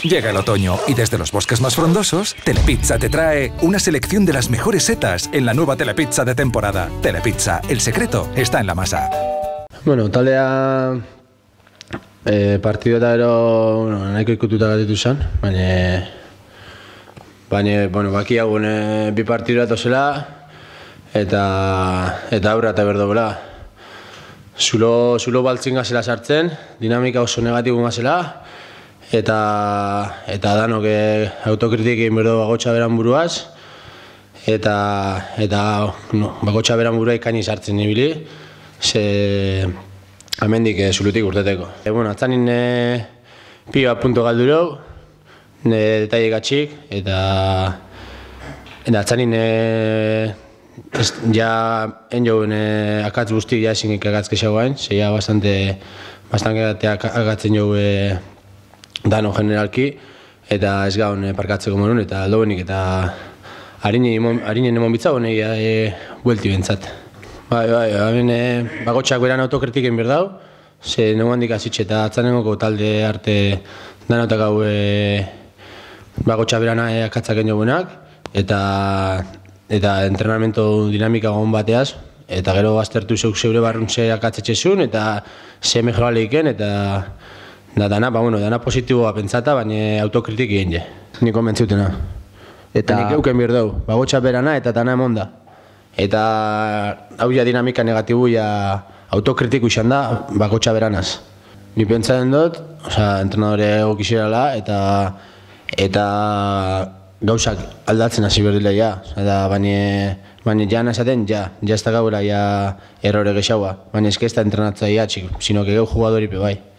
Llega el otoño y desde los bosques más frondosos, Telepizza te trae una selección de las mejores setas en la nueva Telepizza de temporada. Telepizza, el secreto está en la masa. Bueno, taldea partido eta gero nahiko ikututa gatitu zen, baina bakiagun bi partidu datozela eta aurra eta berdo bela. Zulo baltzin gazela sartzen, dinamika oso negatibun gazela, eta danok autokritik egin berdo bagotxa beran buruaz, eta bagotxa beran burua ikaini sartzen nibili, ze amendik zulutik urteteko. Atzanin pioa punto galdurau, detaile gatxik, eta atzanin ja enjoen akatz guztik ja ezin akatz kexago hain, ze ja bastante akatzen jau dano generalki, eta ez gaun parkatzeko morun, eta aldobenik, eta harinen emon bitza honei buelti bentsat. Bagotxak beran autokritiken berdau, ze nengo handik azitxe eta atzanengoko talde arte danotak hau bagotxak beran akatzaken jogunak, eta entrenamiento dinamika gon bateaz, eta gero baztertu zeure barruntze akatzetxezun, eta ze mejoraleiken, eta dana positiboa pentsata, baina autokritik egin je. Niko mentziutena. Eta nik euken berdau, bagotxak berana eta dana emon da. Eta hau ja dinamika negatibu ja autokritiku izan da bagotxa beranaz. Ni pentsatzen dut, entrenadore egokizirala eta gauzak aldatzen hasi berdila ja. Baina ja nazaten, ja ez da gaura errore gexaua. Baina ez da entrenatzaia txik, sino que geu jugadoripe bai.